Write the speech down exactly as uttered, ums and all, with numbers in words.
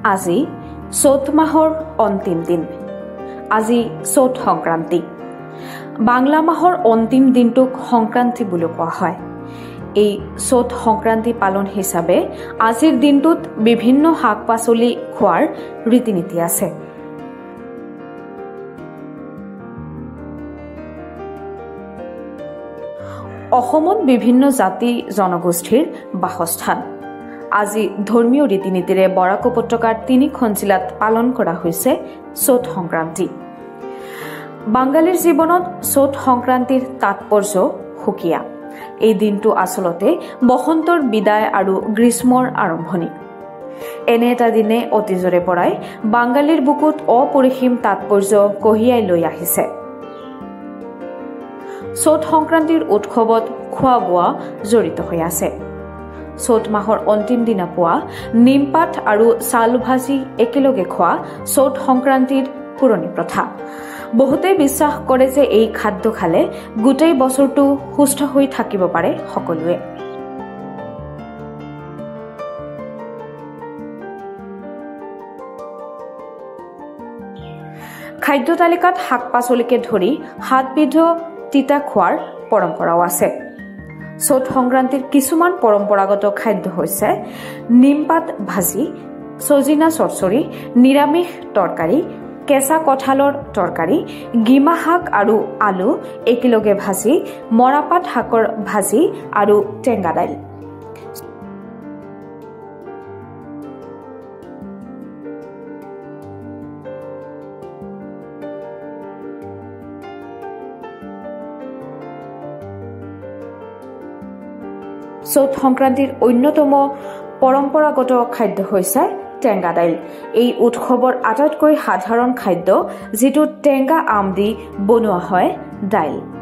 আজি চ'ত মাহৰ অন্তিম দিন। আজি চ'ত সংক্ৰান্তি। বাংলা মাহৰ অন্তিম দিনটোক সংক্ৰান্তি বুলি কোৱা হয়। এই চ'ত সংক্ৰান্তি পালন হিচাপে আজিৰ দিনটোত বিভিন্ন শাক পাচলি খোৱাৰ ৰীতি নীতি আছে। অসমত বিভিন্ন জাতি জনগোষ্ঠীৰ বাসস্থান। আজি ধৰ্মীয় ৰীতি নীতিৰে বৰাক উপত্যকাৰ তিনিখন জিলাত পালন কৰা হৈছে চ'ত সংক্ৰান্তি। বাঙালীৰ জীৱনত চ'ত সংক্ৰান্তিৰ তাৎপৰ্য সুকীয়া। এই দিনটো আচলতে বসন্তৰ বিদায় আৰু গ্ৰীষ্মৰ আৰম্ভণি। এনে এটা দিনে অতীজৰে পৰাই বাঙালীৰ বুকুত অপৰিসীম তাৎপৰ্য কঢ়িয়াই লৈ আহিছে। চ'ত সংক্ৰান্তিৰ উৎসৱত খোৱা বোৱা জড়িত হৈ আছে। চ'ত মাহৰ অন্তিম দিনা পুৱা নিমপাত আৰু চাল ভাজি একেলগে খোৱা চ'ত সংক্ৰান্তিৰ পুৰণি প্ৰথা। বহুতে বিশ্বাস কৰে যে এই খাদ্য খালে গোটেই বছৰটো সুস্থ হৈ থাকিব পাৰে সকলোৱে। খাদ্য তালিকাত শাক পাচলিকে ধৰি সাতবিধ তিতা খোৱাৰ পৰম্পৰাও আছে। চ'ত সংক্ৰান্তিৰ কিছুমান পৰম্পৰাগত খাদ্য হৈছে নিমপাত ভাজি, চজিনা চৰচৰি, নিৰামিষ তৰকাৰী, কেঁচা কঁঠালৰ তৰকাৰী, গিমা শাক আৰু আলু একেলগে ভাজি, মৰাপাত শাকৰ ভাজি আৰু টেঙা দাইল। চ'ত সংক্ৰান্তিৰ অন্যতম পৰম্পৰাগত খাদ্য হৈছে টেঙা দাইল। এই উৎসৱৰ আটাইতকৈ সাধাৰণ খাদ্য, যিটো টেঙা আম দি বনোৱা হয় দাইল।